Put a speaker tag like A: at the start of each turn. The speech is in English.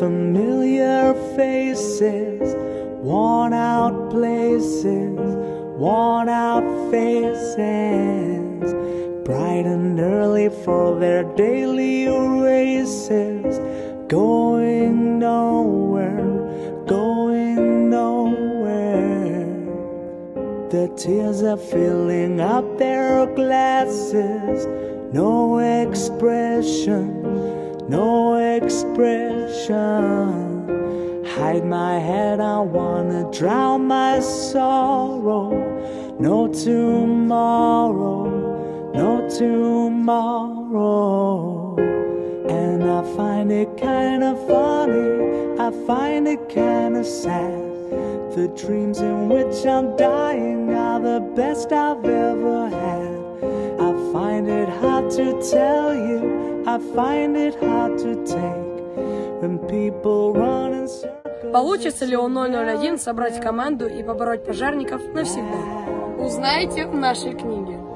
A: familiar faces, worn out places, worn out faces, bright and early for their daily races, going nowhere, going nowhere. The tears are filling up their glasses, no expression, no expression. Hide my head, I wanna drown my sorrow. No tomorrow, no tomorrow. And I find it kinda funny, I find it kinda sad. The dreams in which I'm dying are the best I've ever had. I find it hard to tell you, I find it hard to take. When people run in circles.
B: Получится ли у 001 собрать команду и побороть пожарников навсегда?
C: Узнаете в нашей книге.